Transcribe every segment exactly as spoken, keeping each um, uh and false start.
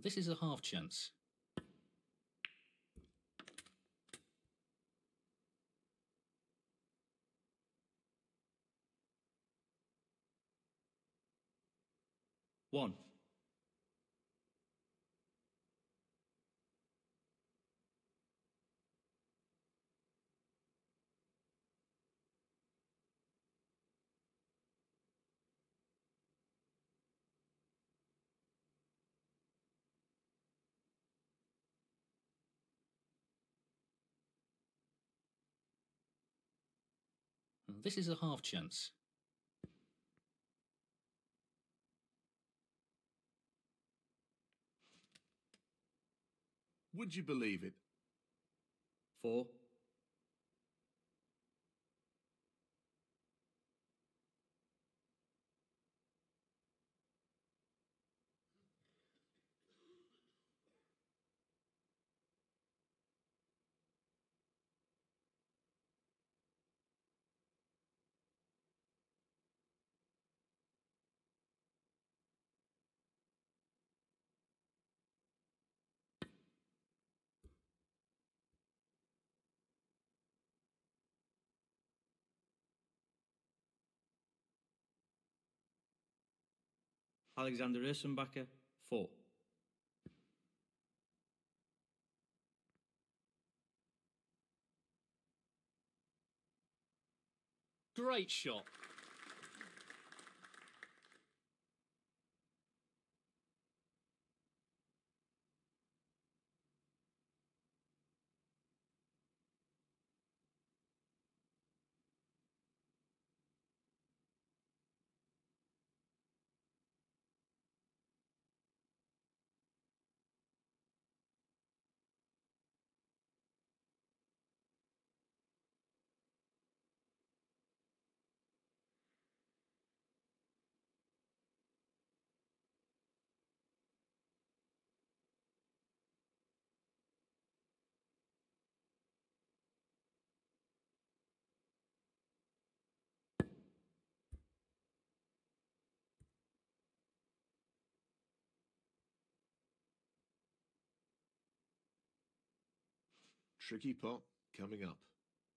This is a half chance. One. This is a half chance. Would you believe it? Four. Alexander Ursenbacher, four. Great shot. Tricky pot coming up.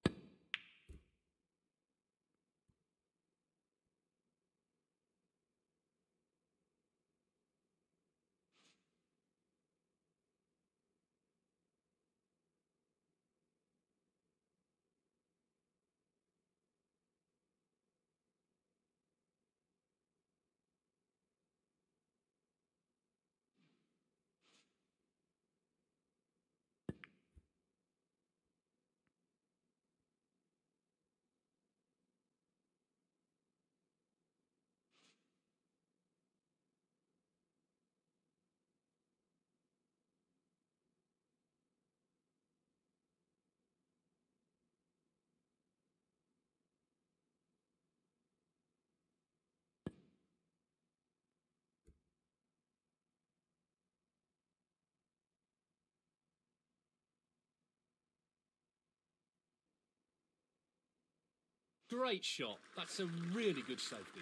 Great shot. That's a really good safety.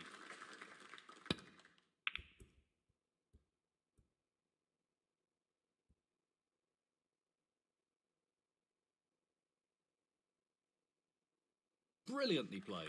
Brilliantly played.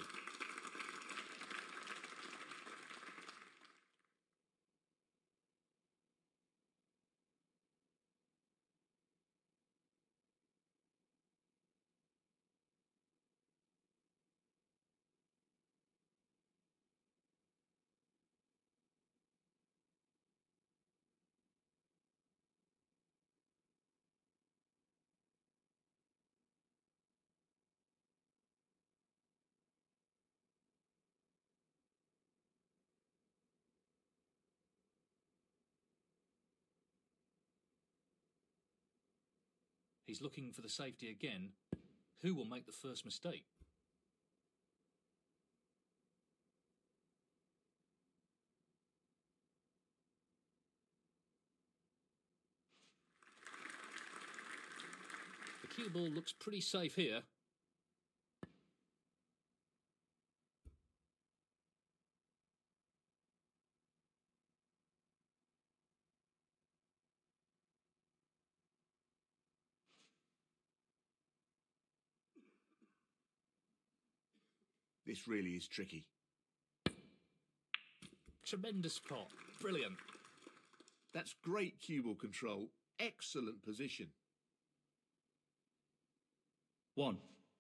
He's looking for the safety again. Who will make the first mistake? The cue ball looks pretty safe here. This really is tricky. Tremendous pot. Brilliant. That's great cue ball control. Excellent position. One.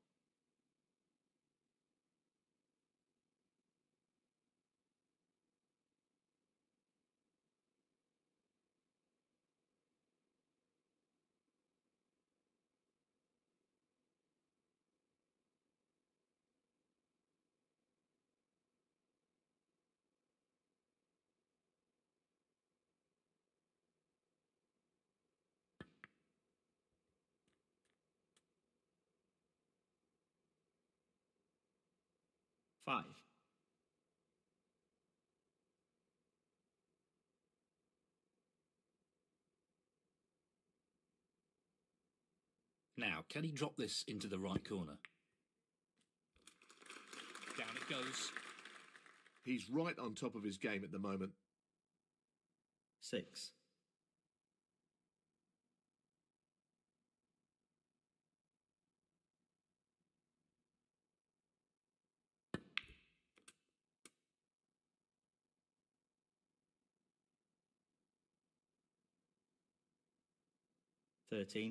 Five. Now, can he drop this into the right corner? Down it goes. He's right on top of his game at the moment. Six. Thirteen.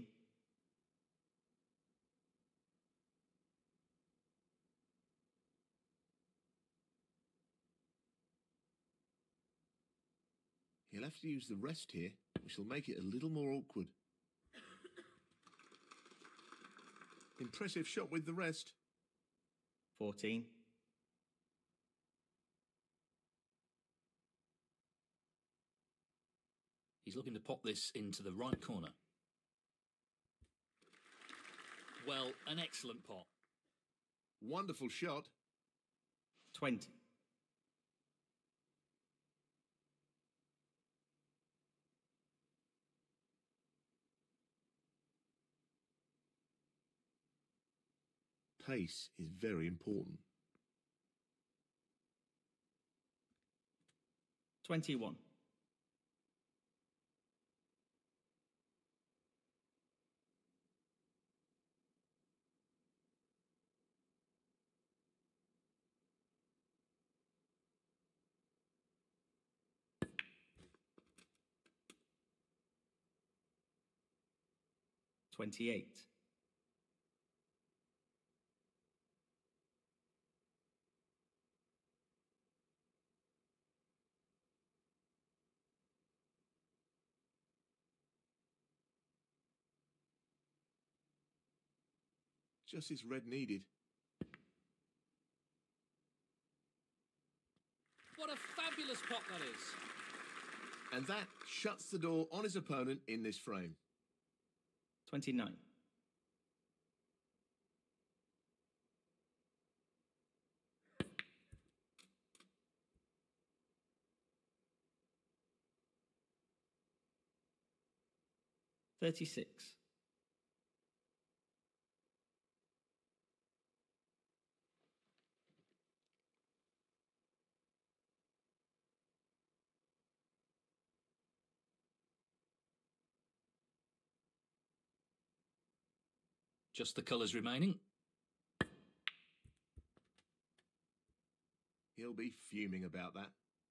He'll have to use the rest here, which will make it a little more awkward. Impressive shot with the rest. Fourteen. He's looking to pop this into the right corner. Well, an excellent pot. Wonderful shot. Twenty. Pace is very important. Twenty-one. Twenty-eight. Just as red needed. What a fabulous pot that is. And that shuts the door on his opponent in this frame. Twenty-nine. Thirty-six. Just the colours remaining. He'll be fuming about that.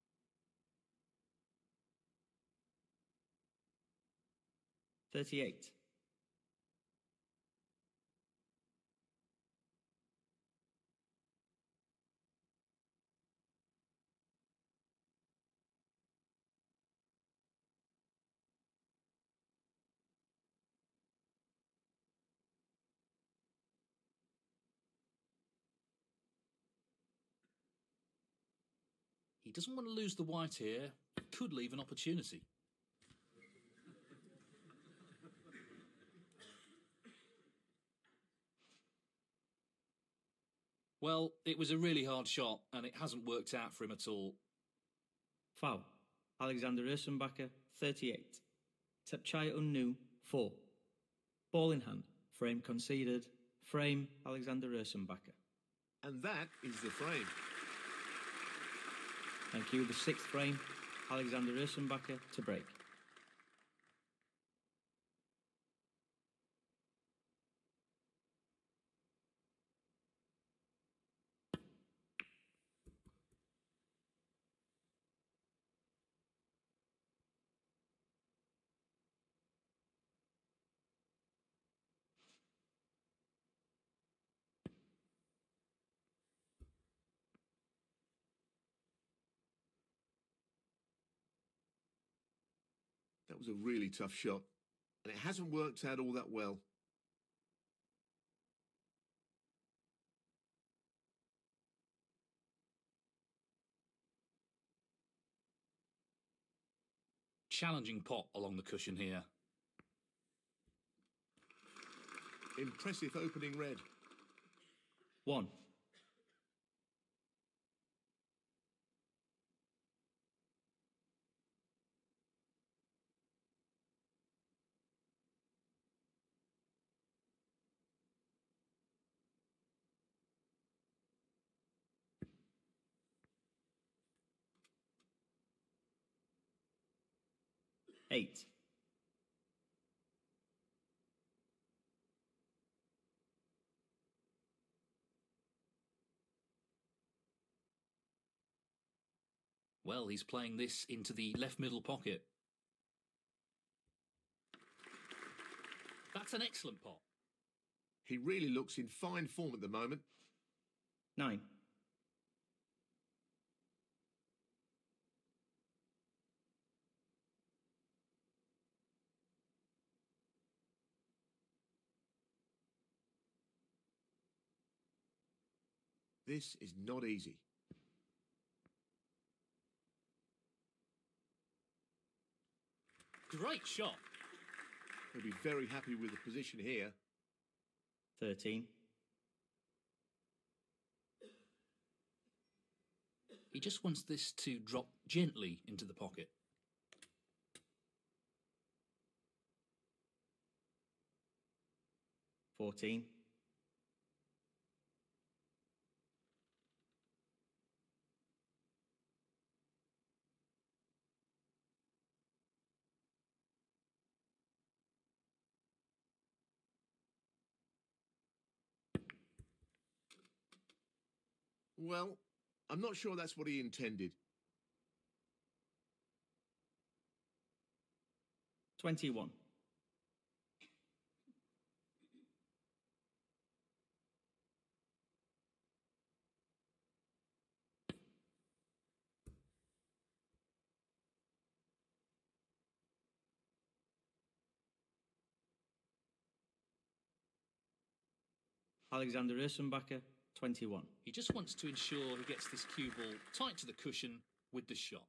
Thirty-eight. He doesn't want to lose the white here. Could leave an opportunity. Well, it was a really hard shot, and it hasn't worked out for him at all. Foul. Alexander Ursenbacher, thirty-eight. Tepchai Unnu, four. Ball in hand. Frame conceded. Frame, Alexander Ursenbacher. And that is the frame. Thank you. The sixth frame, Alexander Ursenbacher to break. That was a really tough shot, and it hasn't worked out all that well. Challenging pot along the cushion here. Impressive opening red. One. Eight. Well, he's playing this into the left middle pocket. That's an excellent pot. He really looks in fine form at the moment. Nine. This is not easy. Great shot. He'll be very happy with the position here. Thirteen. He just wants this to drop gently into the pocket. Fourteen. Well, I'm not sure that's what he intended. Twenty-one. Alexander Ursenbacher, twenty-one. He just wants to ensure he gets this cue ball tight to the cushion with the shot.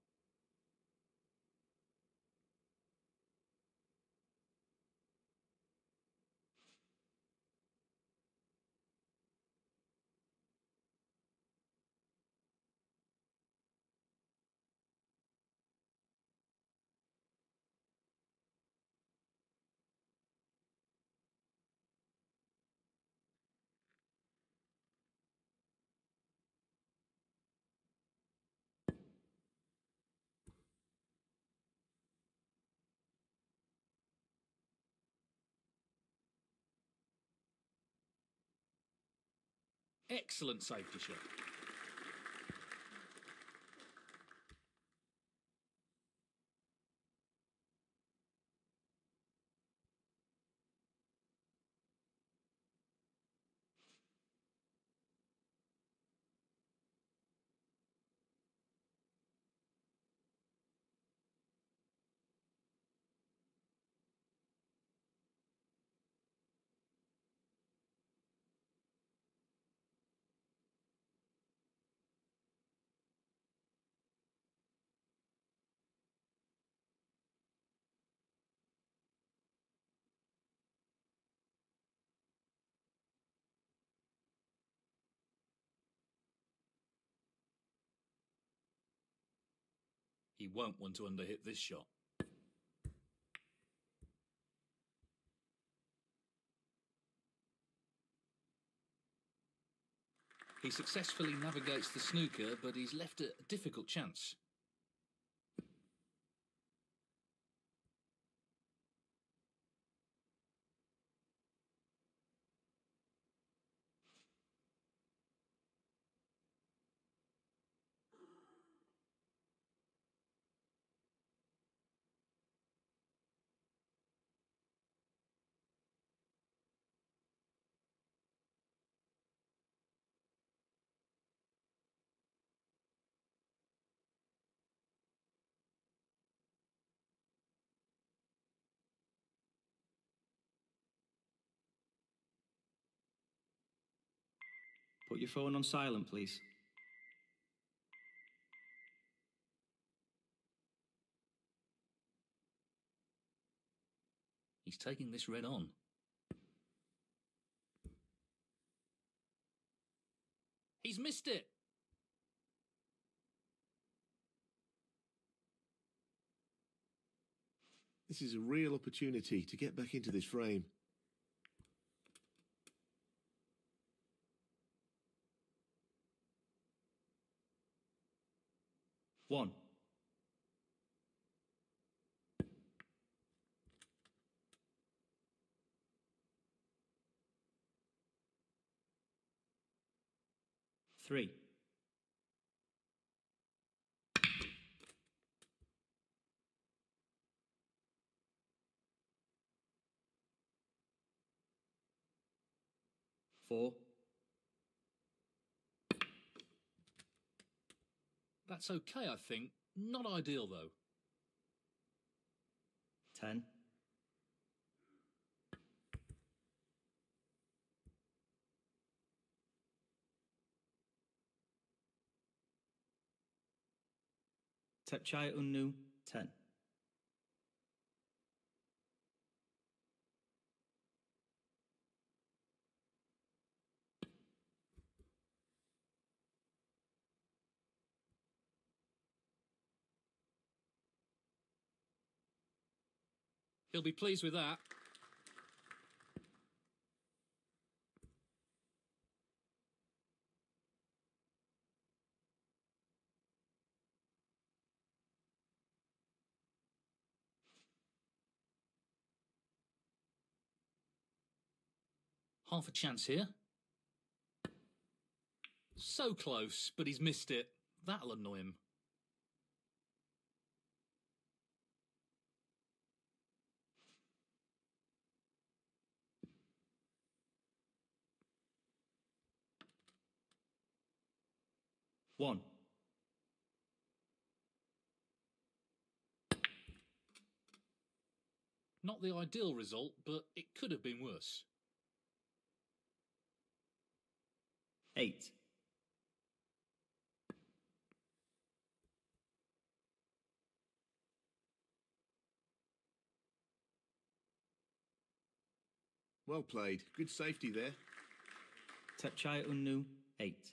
Excellent safety shot. He won't want to underhit this shot. He successfully navigates the snooker, but he's left a difficult chance. Put your phone on silent, please. He's taking this red on. He's missed it. This is a real opportunity to get back into this frame. One. Three. Four. That's okay, I think. Not ideal, though. Ten. Tepchai Unnu, ten. He'll be pleased with that. Half a chance here. So close, but he's missed it. That'll annoy him. One. Not the ideal result, but it could have been worse. Eight. Well played. Good safety there. Tepchai Unnu, eight.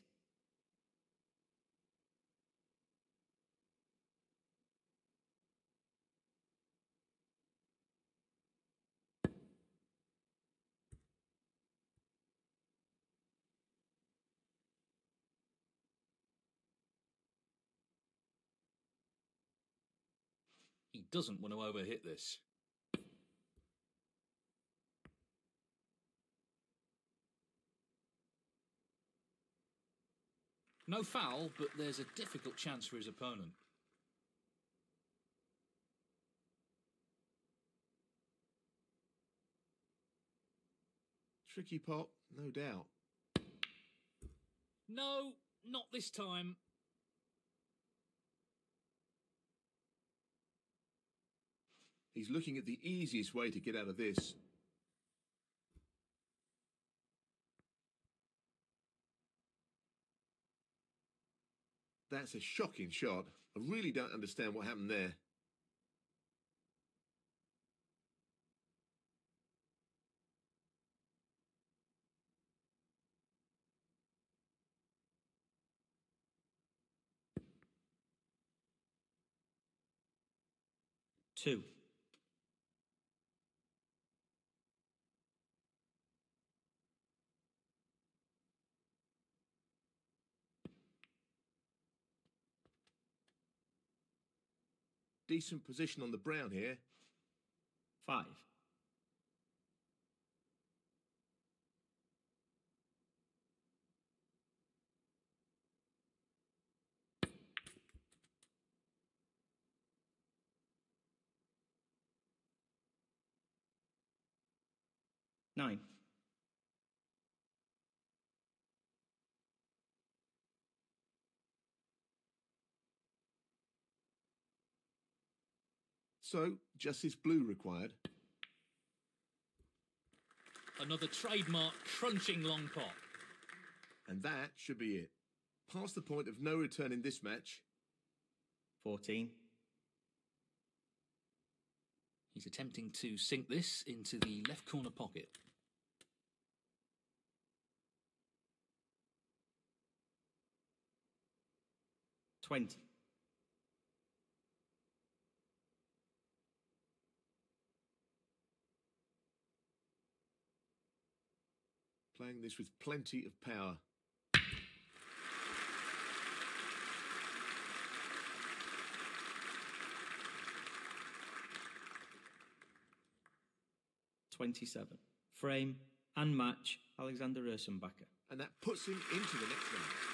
He doesn't want to overhit this. No foul, but there's a difficult chance for his opponent. Tricky pot, no doubt. No, not this time. He's looking at the easiest way to get out of this. That's a shocking shot. I really don't understand what happened there. Two. Decent position on the brown here. Five. Nine. So, justice blue required. Another trademark crunching long pot. And that should be it. Past the point of no return in this match. fourteen. He's attempting to sink this into the left corner pocket. twenty. Playing this with plenty of power. twenty-seven. Frame and match, Alexander Ursenbacher. And that puts him into the next round.